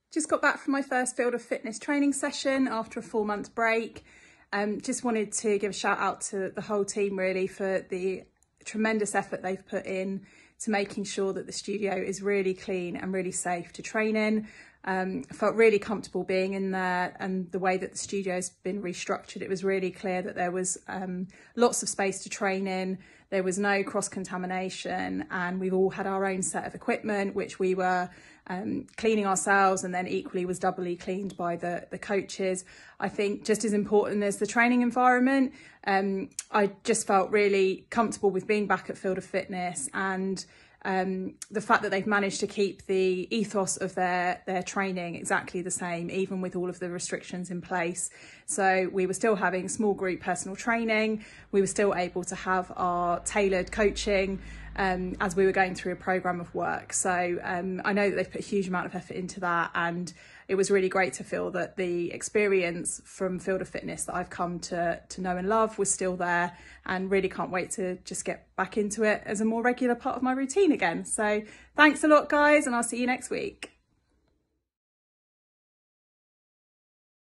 Just got back from my first Field of Fitness training session after a 4-month break. Just wanted to give a shout out to the whole team really for the tremendous effort they've put in to making sure that the studio is really clean and really safe to train in. I felt really comfortable being in there, and the way that the studio has been restructured, it was really clear that there was lots of space to train in. There was no cross-contamination, and we've all had our own set of equipment, which we were cleaning ourselves, and then equally was doubly cleaned by the coaches. I think just as important as the training environment, I just felt really comfortable with being back at Field of Fitness, and the fact that they've managed to keep the ethos of their training exactly the same, even with all of the restrictions in place. So we were still having small group personal training. We were still able to have our tailored coaching as we were going through a program of work. So I know that they've put a huge amount of effort into that, and it was really great to feel that the experience from Field of Fitness that I've come to know and love was still there, and really can't wait to just get back into it as a more regular part of my routine again. So thanks a lot, guys, and I'll see you next week.